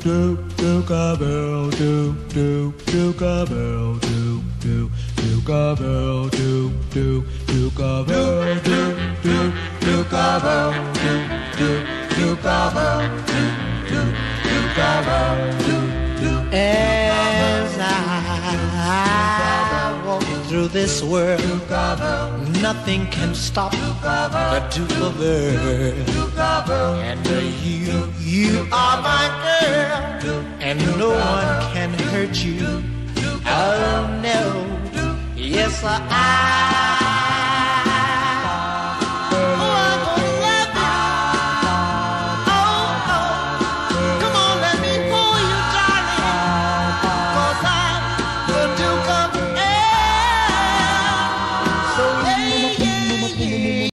Tinkerbell, do do, Tinkerbell, do do, Tinkerbell, do do, Tinkerbell, do do, Tinkerbell, do do, Tinkerbell, do do, Tinkerbell, do do. As I walk through this world, nothing can stop the Tinkerbell. And you are my girl, and no one can hurt you. Oh no, yes I